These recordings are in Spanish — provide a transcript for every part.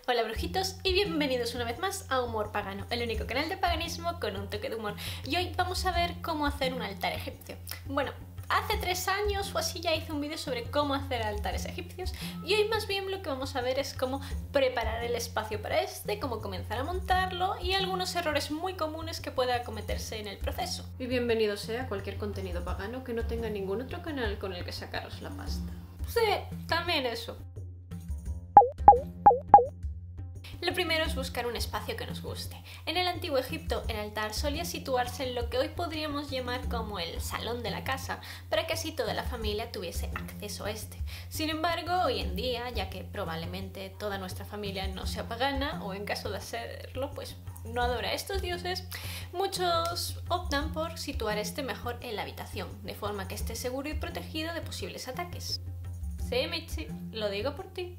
Hola brujitos y bienvenidos una vez más a Humor Pagano, el único canal de paganismo con un toque de humor. Y hoy vamos a ver cómo hacer un altar egipcio. Bueno, hace 3 años o así ya hice un vídeo sobre cómo hacer altares egipcios y hoy más bien lo que vamos a ver es cómo preparar el espacio para cómo comenzar a montarlo y algunos errores muy comunes que pueda cometerse en el proceso. Y bienvenido sea cualquier contenido pagano que no tenga ningún otro canal con el que sacaros la pasta. Sí, también eso. Lo primero es buscar un espacio que nos guste. En el antiguo Egipto, el altar solía situarse en lo que hoy podríamos llamar como el salón de la casa, para que así toda la familia tuviese acceso a este. Sin embargo, hoy en día, ya que probablemente toda nuestra familia no sea pagana, o en caso de serlo, pues no adora a estos dioses, muchos optan por situar este mejor en la habitación, de forma que esté seguro y protegido de posibles ataques. Sí, Michi, lo digo por ti.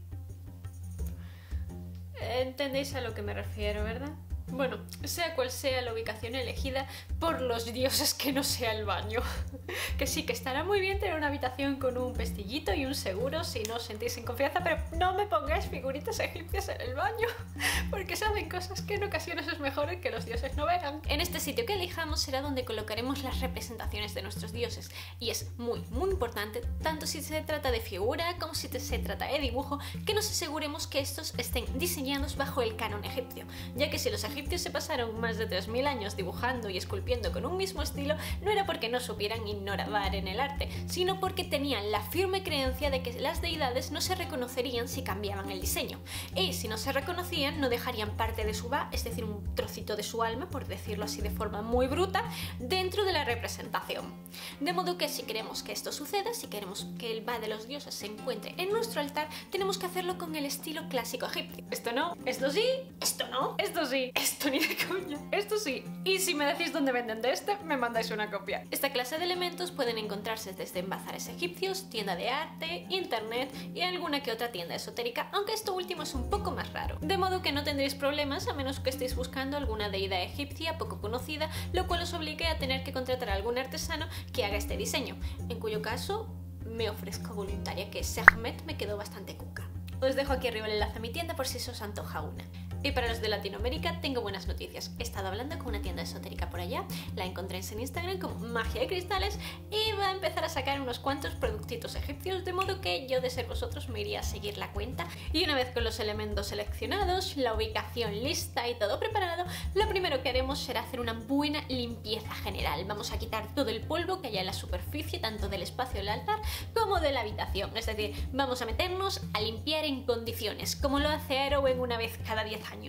¿Entendéis a lo que me refiero, verdad? Bueno, sea cual sea la ubicación elegida, por los dioses que no sea el baño. Que sí, que estará muy bien tener una habitación con un pestillito y un seguro si no os sentís en confianza, pero no me pongáis figuritas egipcias en el baño, porque saben cosas que en ocasiones es mejor que los dioses no vean. En este sitio que elijamos será donde colocaremos las representaciones de nuestros dioses, y es muy importante, tanto si se trata de figura como si se trata de dibujo, que nos aseguremos que estos estén diseñados bajo el canon egipcio, ya que si los egipcios se pasaron más de 3000 años dibujando y esculpiendo con un mismo estilo, no era porque no supieran innovar en el arte, sino porque tenían la firme creencia de que las deidades no se reconocerían si cambiaban el diseño, y si no se reconocían no dejarían parte de su va, es decir, un trocito de su alma, por decirlo así de forma muy bruta, dentro de la representación. De modo que si queremos que esto suceda, si queremos que el va de los dioses se encuentre en nuestro altar, tenemos que hacerlo con el estilo clásico egipcio. Esto no, esto sí, esto no, esto sí, esto ni de coña, esto sí. Y si me decís dónde venden de este, me mandáis una copia. Esta clase de elementos pueden encontrarse desde en bazares egipcios, tienda de arte, internet y alguna que otra tienda esotérica, aunque esto último es un poco más raro. De modo que no tendréis problemas a menos que estéis buscando alguna deidad egipcia poco conocida, lo cual os obligue a tener que contratar a algún artesano que haga este diseño, en cuyo caso me ofrezco voluntaria, que Sekhmet me quedó bastante cuca. Os dejo aquí arriba el enlace a mi tienda por si se os antoja una. Y para los de Latinoamérica tengo buenas noticias. He estado hablando con una tienda esotérica por allá, la encontréis en Instagram como Magia de Cristales y va a empezar a sacar unos cuantos productitos egipcios, de modo que yo de ser vosotros me iría a seguir la cuenta. Y una vez con los elementos seleccionados, la ubicación lista y todo preparado, lo primero que haremos será hacer una buena limpieza general. Vamos a quitar todo el polvo que haya en la superficie, tanto del espacio del altar como de la habitación. Es decir, vamos a meternos a limpiar en condiciones, como lo hace Arwen una vez cada 10 años.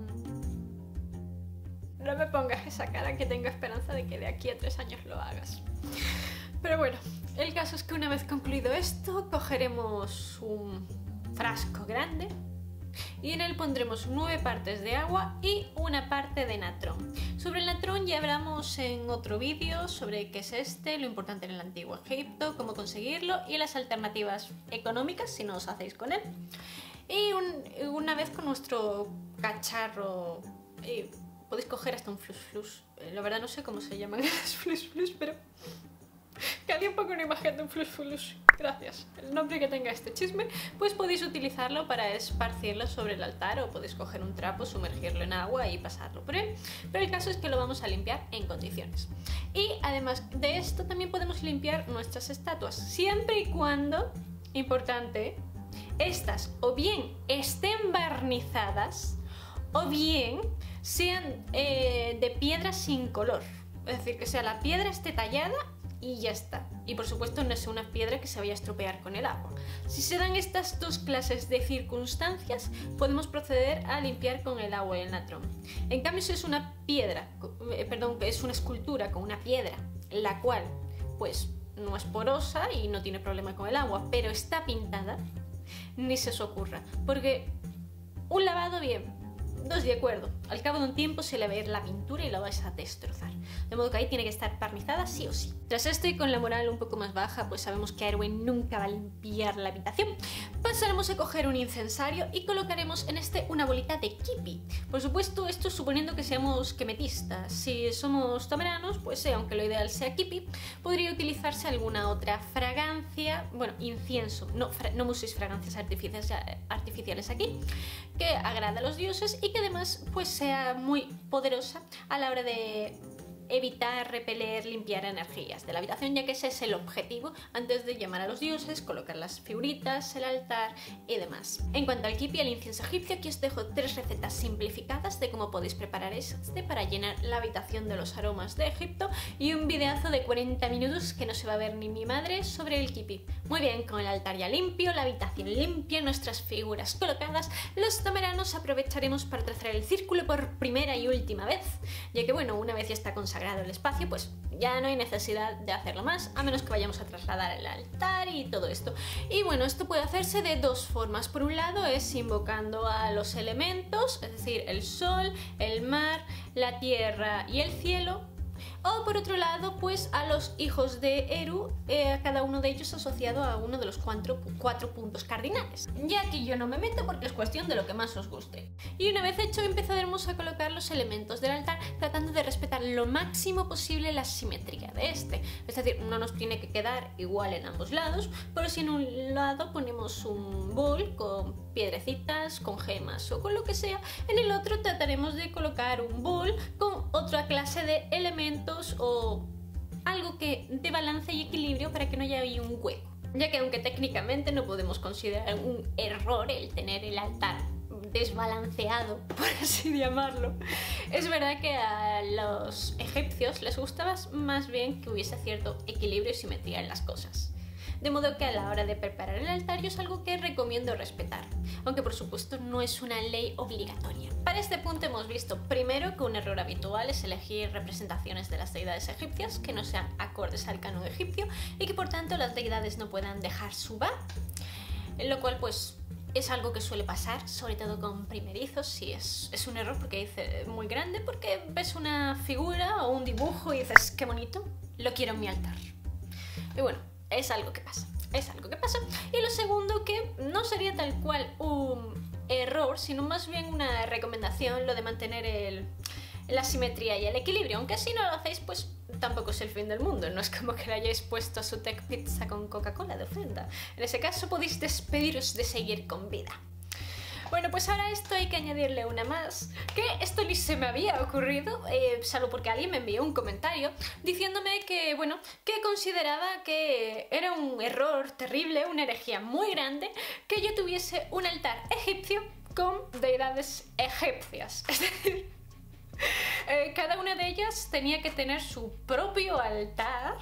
No me pongas esa cara, que tengo esperanza de que de aquí a 3 años lo hagas. Pero bueno, el caso es que una vez concluido esto, cogeremos un frasco grande y en él pondremos 9 partes de agua y una parte de natrón. Sobre el natrón ya hablamos en otro vídeo sobre qué es este, lo importante en el antiguo Egipto, cómo conseguirlo y las alternativas económicas si no os hacéis con él. Y una vez con nuestro cacharro, podéis coger hasta un flus. La verdad no sé cómo se llaman los flus, pero cada un poco una imagen de un flus. Gracias. El nombre que tenga este chisme, pues podéis utilizarlo para esparcirlo sobre el altar o podéis coger un trapo, sumergirlo en agua y pasarlo por él. Pero el caso es que lo vamos a limpiar en condiciones. Y además de esto también podemos limpiar nuestras estatuas, siempre y cuando, importante, estas o bien estén barnizadas o bien sean de piedra sin color. Es decir, que sea la piedra esté tallada y ya está. Y por supuesto no es una piedra que se vaya a estropear con el agua. Si se dan estas dos clases de circunstancias, podemos proceder a limpiar con el agua y el natrón. En cambio, si es una piedra, que es una escultura con una piedra, la cual pues no es porosa y no tiene problema con el agua, pero está pintada, ni se os ocurra, porque un lavado bien, Dos de acuerdo, al cabo de un tiempo se le va a ir la pintura y la vais a destrozar. De modo que ahí tiene que estar barnizada sí o sí. Tras esto y con la moral un poco más baja, pues sabemos que Arwen nunca va a limpiar la habitación. Pasaremos a coger un incensario y colocaremos en este una bolita de kipi. Por supuesto, esto suponiendo que seamos kemetistas. Si somos tameranos, pues aunque lo ideal sea kipi, podría utilizarse alguna otra fragancia, bueno, incienso, no uséis fragancias artificiales aquí, que agrada a los dioses y que además pues sea muy poderosa a la hora de evitar, repeler, limpiar energías de la habitación, ya que ese es el objetivo antes de llamar a los dioses, colocar las figuritas, el altar y demás. En cuanto al kipi y al incienso egipcio, aquí os dejo 3 recetas simplificadas de cómo podéis preparar este para llenar la habitación de los aromas de Egipto y un videazo de 40 minutos que no se va a ver ni mi madre sobre el kipi. Muy bien, con el altar ya limpio, la habitación limpia, nuestras figuras colocadas, los tameranos aprovecharemos para trazar el círculo por primera y última vez, ya que bueno, una vez ya está consagrado el espacio, pues ya no hay necesidad de hacerlo más, a menos que vayamos a trasladar el altar y todo esto. Y bueno, esto puede hacerse de dos formas. Por un lado es invocando a los elementos, es decir, el sol, el mar, la tierra y el cielo. O por otro lado, pues a los hijos de Eru, cada uno de ellos asociado a uno de los cuatro puntos cardinales. Ya que yo no me meto porque es cuestión de lo que más os guste. Y una vez hecho, empezaremos a colocar los elementos del altar tratando de respetar lo máximo posible la simetría de este. Es decir, no nos tiene que quedar igual en ambos lados, pero si en un lado ponemos un bol con piedrecitas, con gemas o con lo que sea, en el otro trataremos de colocar un bol con otra clase de elementos o algo que dé balance y equilibrio para que no haya ahí un hueco. Ya que aunque técnicamente no podemos considerar un error el tener el altar desbalanceado, por así llamarlo, es verdad que a los egipcios les gustaba más bien que hubiese cierto equilibrio y simetría en las cosas. De modo que a la hora de preparar el altar es algo que recomiendo respetar, aunque por supuesto no es una ley obligatoria. Para este punto hemos visto primero que un error habitual es elegir representaciones de las deidades egipcias que no sean acordes al canon egipcio y que por tanto las deidades no puedan dejar su va, lo cual pues es algo que suele pasar, sobre todo con primerizos, si es un error porque dice muy grande, porque ves una figura o un dibujo y dices qué bonito, lo quiero en mi altar. Y bueno, es algo que pasa, Y lo segundo, que no sería tal cual un error, sino más bien una recomendación, lo de mantener la simetría y el equilibrio, aunque si no lo hacéis, pues tampoco es el fin del mundo, no es como que le hayáis puesto a su tech pizza con Coca-Cola de ofrenda. En ese caso podéis despediros de seguir con vida. Bueno, pues ahora a esto hay que añadirle una más, que esto ni se me había ocurrido, salvo porque alguien me envió un comentario diciéndome que, bueno, que consideraba que era un error terrible, una herejía muy grande, que yo tuviese un altar egipcio con deidades egipcias. Es decir, cada una de ellas tenía que tener su propio altar,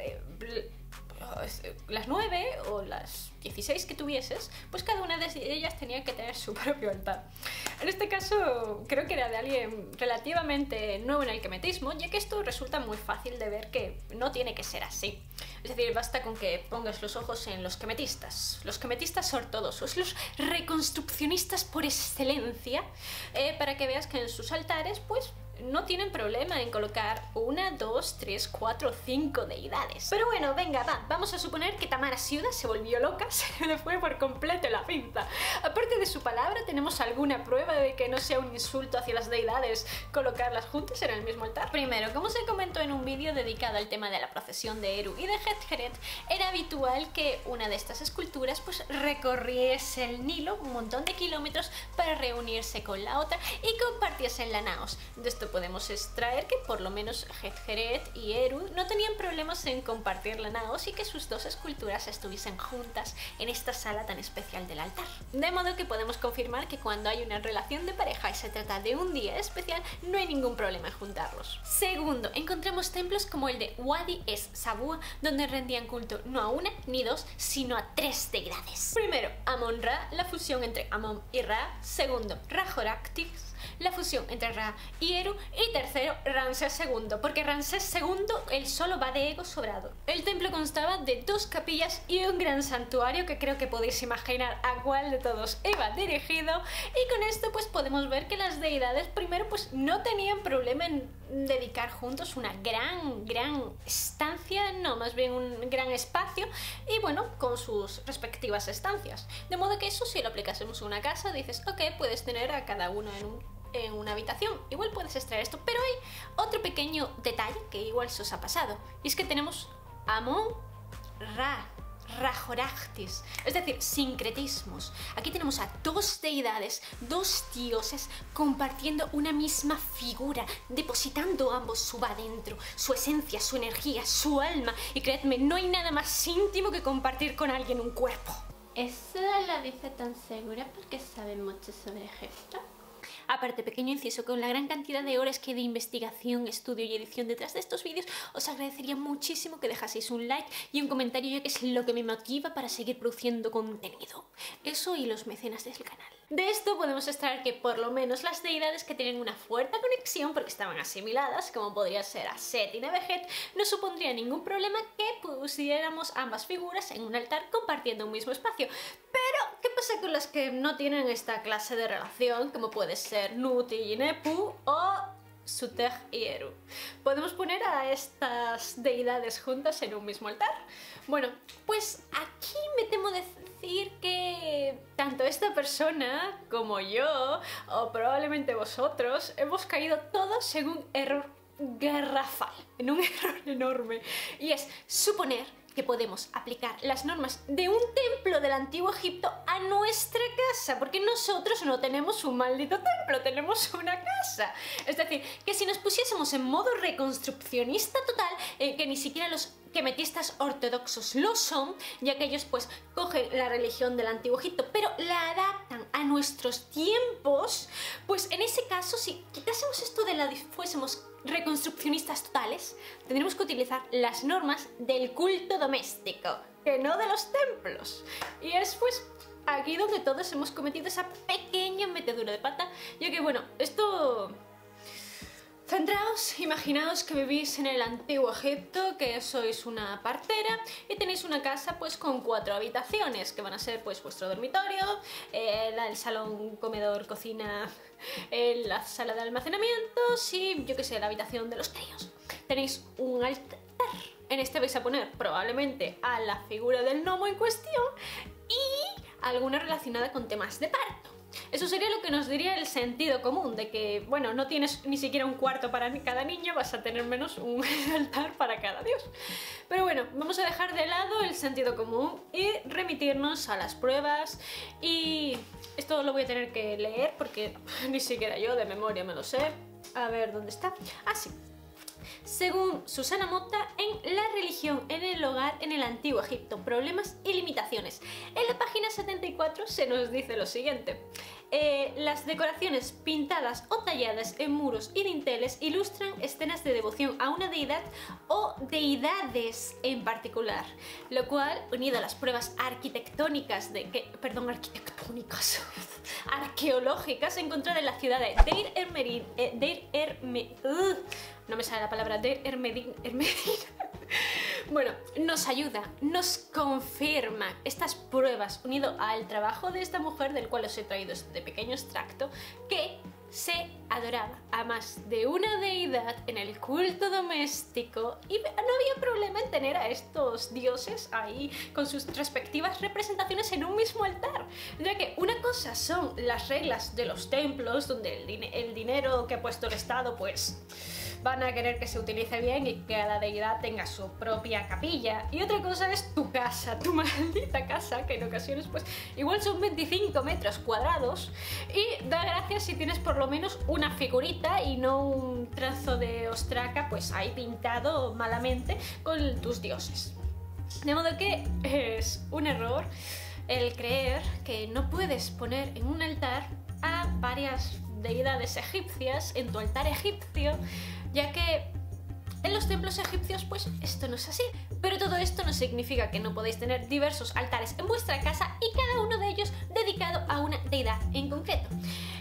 las 9 o las 16 que tuvieses, pues cada una de ellas tenía que tener su propio altar. En este caso creo que era de alguien relativamente nuevo en el kemetismo, ya que esto resulta muy fácil de ver que no tiene que ser así. Es decir, basta con que pongas los ojos en los kemetistas ortodoxos, los reconstruccionistas por excelencia, para que veas que en sus altares pues no tienen problema en colocar 1, 2, 3, 4, 5 deidades. Pero bueno, venga, vamos a suponer que Tamara Siuda se volvió loca, se le fue por completo la pinza. Aparte de su palabra, ¿tenemos alguna prueba de que no sea un insulto hacia las deidades colocarlas juntas en el mismo altar? Primero, como se comentó en un vídeo dedicado al tema de la procesión de Eru y de Het-Heret, era habitual que una de estas esculturas pues recorriese el Nilo un montón de kilómetros para reunirse con la otra y compartiesen la naos. De esto podemos extraer que por lo menos Het-Heret y Eru no tenían problemas en compartir la naos y que sus dos esculturas estuviesen juntas en esta sala tan especial del altar. De modo que podemos confirmar que cuando hay una relación de pareja y se trata de un día especial, no hay ningún problema en juntarlos. Segundo, encontramos templos como el de Wadi es-Sabua, donde rendían culto no a una ni dos, sino a 3 deidades. Primero, Amon-Ra, la fusión entre Amon y Ra. Segundo, Ra-Horactis, la fusión entre Ra y Eru, y tercero, Ramsés II, porque Ramsés II él solo va de ego sobrado. El templo constaba de 2 capillas y un gran santuario, que creo que podéis imaginar a cuál de todos iba dirigido, y con esto pues podemos ver que las deidades primero pues no tenían problema en dedicar juntos una gran estancia, no, más bien un gran espacio, y bueno, con sus respectivas estancias. De modo que eso, si lo aplicásemos en una casa, dices, ok, puedes tener a cada uno en una habitación, igual puedes extraer esto, pero hay otro pequeño detalle que igual se os ha pasado, y es que tenemos Amon-Ra, Rajorachtis, es decir, sincretismos. Aquí tenemos a 2 deidades, 2 dioses compartiendo una misma figura, depositando ambos su va dentro, su esencia, su energía, su alma, y creedme, no hay nada más íntimo que compartir con alguien un cuerpo. ¿Eso la dice tan segura porque sabe mucho sobre Egipto? Aparte, pequeño inciso, con la gran cantidad de horas que de investigación, estudio y edición detrás de estos vídeos, os agradecería muchísimo que dejaseis un like y un comentario, ya que es lo que me motiva para seguir produciendo contenido. Eso y los mecenas del canal. De esto podemos extraer que por lo menos las deidades que tienen una fuerte conexión, porque estaban asimiladas, como podría ser a Set y Nebehet, no supondría ningún problema que pusiéramos ambas figuras en un altar compartiendo un mismo espacio. Pero, ¿qué pasa con las que no tienen esta clase de relación, como puede ser Nut y Nepu o Suter y Eru? ¿Podemos poner a estas deidades juntas en un mismo altar? Bueno, pues aquí me temo decir que tanto esta persona como yo, o probablemente vosotros, hemos caído todos en un error garrafal, en un error enorme, y es suponer que podemos aplicar las normas de un templo del antiguo Egipto a nuestra casa, porque nosotros no tenemos un maldito templo, tenemos una casa. Es decir, que si nos pusiésemos en modo reconstruccionista total, que ni siquiera los quemetistas ortodoxos lo son, ya que ellos pues cogen la religión del antiguo Egipto pero la adaptan a nuestros tiempos, pues en ese caso, si quitásemos esto de la fuésemos reconstruccionistas totales, tendremos que utilizar las normas del culto doméstico, que no de los templos. Y es pues aquí donde todos hemos cometido esa pequeña metedura de pata, ya que bueno, esto... Centraos, imaginaos que vivís en el antiguo Egipto, que sois una partera y tenéis una casa pues con 4 habitaciones, que van a ser pues vuestro dormitorio, el salón, comedor, cocina, la sala de almacenamientos y yo que sé, la habitación de los críos. Tenéis un altar, en este vais a poner probablemente a la figura del gnomo en cuestión y alguna relacionada con temas de parto. Eso sería lo que nos diría el sentido común, de que, bueno, no tienes ni siquiera un cuarto para cada niño, vas a tener menos un altar para cada dios. Pero bueno, vamos a dejar de lado el sentido común y remitirnos a las pruebas, y esto lo voy a tener que leer porque ni siquiera yo de memoria me lo sé. A ver, ¿dónde está? Ah, sí. Según Susana Motta, en La religión en el hogar en el antiguo Egipto, problemas y limitaciones. En la página 74 se nos dice lo siguiente. Las decoraciones pintadas o talladas en muros y dinteles ilustran escenas de devoción a una deidad o deidades en particular, lo cual, unido a las pruebas arquitectónicas arqueológicas encontradas en la ciudad de no me sale la palabra, Deir el-Medina. Bueno, nos ayuda, nos confirma estas pruebas, unido al trabajo de esta mujer, del cual os he traído este pequeño extracto, que se adoraba a más de una deidad en el culto doméstico y no había problema en tener a estos dioses ahí con sus respectivas representaciones en un mismo altar, ya que una cosa son las reglas de los templos, donde el dinero que ha puesto el Estado pues van a querer que se utilice bien y que cada deidad tenga su propia capilla, y otra cosa es tu casa, tu maldita casa, que en ocasiones pues igual son 25 metros cuadrados, y da gracias si tienes por lo menos una figurita y no un trazo de ostraca pues ahí pintado malamente con tus dioses. De modo que es un error el creer que no puedes poner en un altar a varias deidades egipcias en tu altar egipcio, ya que en los templos egipcios pues esto no es así. Pero todo esto no significa que no podéis tener diversos altares en vuestra casa y cada uno de ellos dedicado a una deidad en concreto.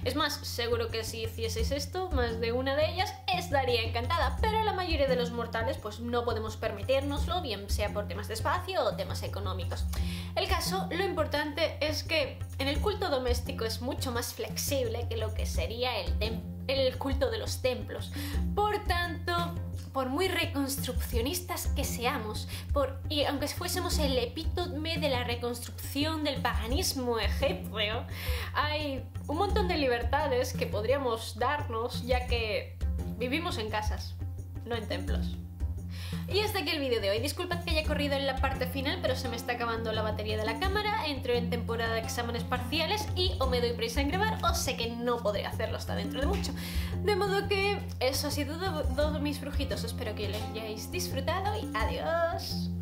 Es más, seguro que si hicieseis esto, más de una de ellas estaría encantada, pero la mayoría de los mortales pues no podemos permitírnoslo, bien sea por temas de espacio o temas económicos. El caso, lo importante es que en el culto doméstico es mucho más flexible que lo que sería el culto de los templos. Por tanto, por muy reconstruccionistas que seamos, y aunque fuésemos el epítome de la reconstrucción del paganismo egipcio, hay un montón de libertades que podríamos darnos, ya que vivimos en casas, no en templos. Y hasta aquí el vídeo de hoy. Disculpad que haya corrido en la parte final, pero se me está acabando la batería de la cámara, entro en temporada de exámenes parciales y o me doy prisa en grabar o sé que no podré hacerlo hasta dentro de mucho. De modo que eso ha sido todo mis brujitos. Espero que lo hayáis disfrutado y adiós.